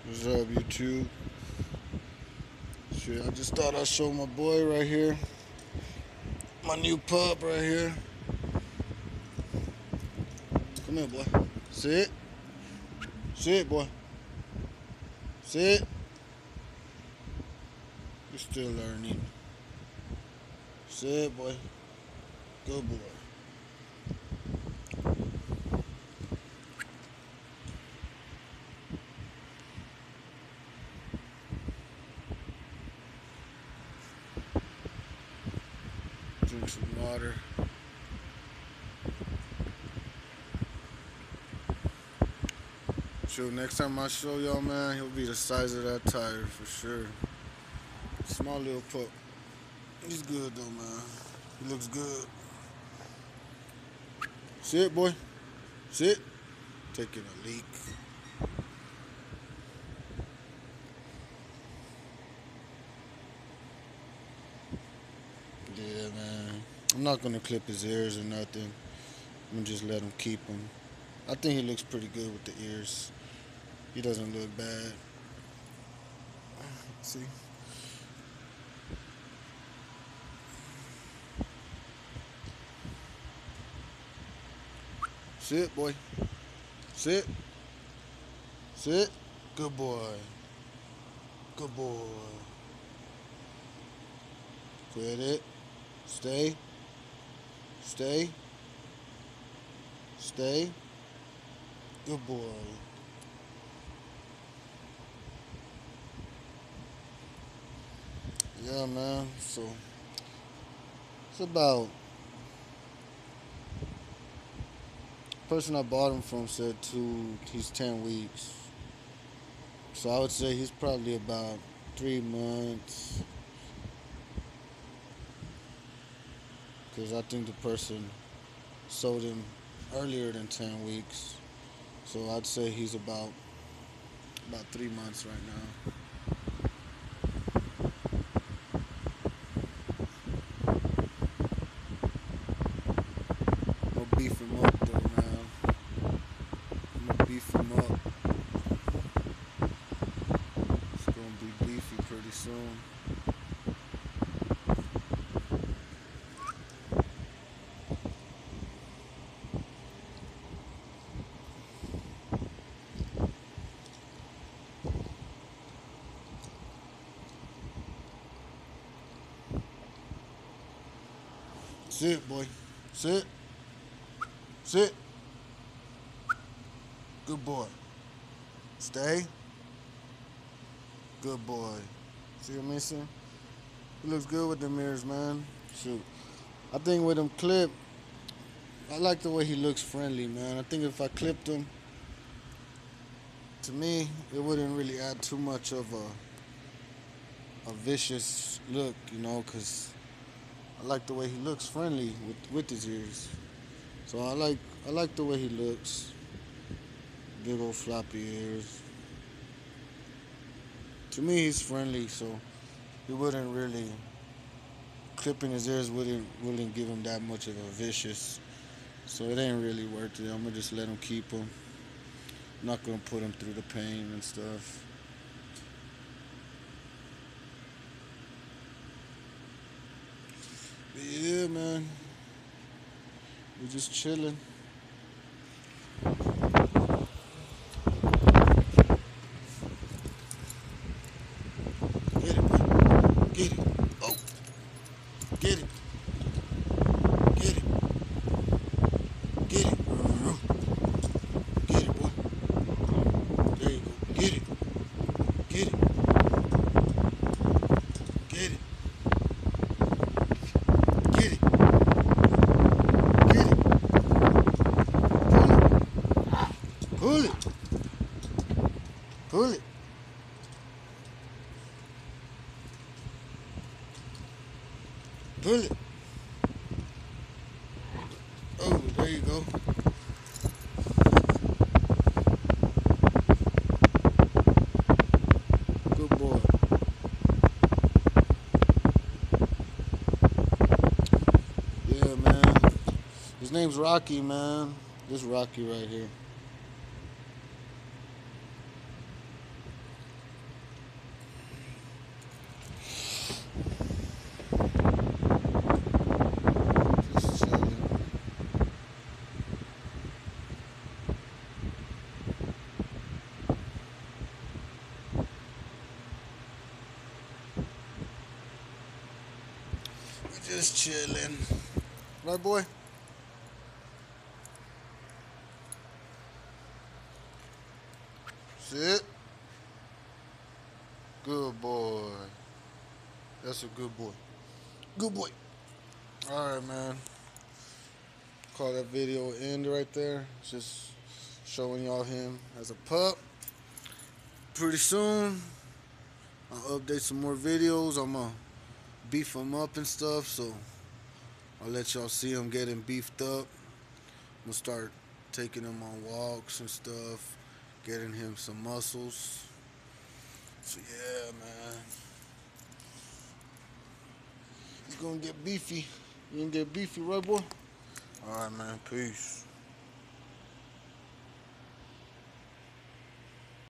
What's up, YouTube? Shit, I just thought I'd show my boy right here. My new pup right here. Come here, boy. Sit. Sit, boy. Sit. You're still learning. Sit, boy. Good boy. Drink some water. Sure, next time I show y'all, man, he'll be the size of that tire for sure. Small little pup. He's good, though, man. He looks good. Sit, boy. Sit. Taking a leak. Yeah, man. I'm not gonna clip his ears or nothing. I'm gonna just let him keep them. I think he looks pretty good with the ears. He doesn't look bad. See? Sit, boy. Sit. Sit. Good boy. Good boy. Quit it. Stay. Stay. Stay. Good boy. Yeah, man. So it's about person I bought him from said he's 10 weeks. So I would say he's probably about 3 months. Because I think the person sold him earlier than 10 weeks. So I'd say he's about 3 months right now. I'm gonna beef him up though, man. I'm gonna beef him up. It's gonna be beefy pretty soon. Sit, boy. Sit. Sit. Good boy. Stay. Good boy. See what I'm missing? He looks good with the mirrors, man. Shoot. I think with him clipped, I like the way he looks friendly, man. I think if I clipped him, to me, it wouldn't really add too much of a vicious look, because I like the way he looks friendly with his ears. So I like the way he looks. Big old floppy ears. To me, he's friendly, so he wouldn't really clipping his ears wouldn't give him that much of a vicious. So it ain't really worth it. I'm gonna just let him keep him. I'm not gonna put him through the pain and stuff. But yeah, man, we're just chilling. Get it, boy. Get it. Oh, get it. Get it. Get it. Get it, boy. There you go. Get it. Get it. Get it. Get it. Get it. Pull it. Pull it. Pull it. Pull it. Oh, there you go. Good boy. Yeah, man. His name's Rocky, man. This Rocky right here. just chilling. Right, boy? Sit. Good boy. That's a good boy. Good boy. All right, man. Call that video end right there. Just showing y'all him as a pup. Pretty soon, I'll update some more videos. I'm gonna beef him up and stuff, so I'll let y'all see him getting beefed up. I'm gonna start taking him on walks and stuff, getting him some muscles. So yeah, man, he's gonna get beefy. You gonna get beefy, right, boy? All right, man. Peace.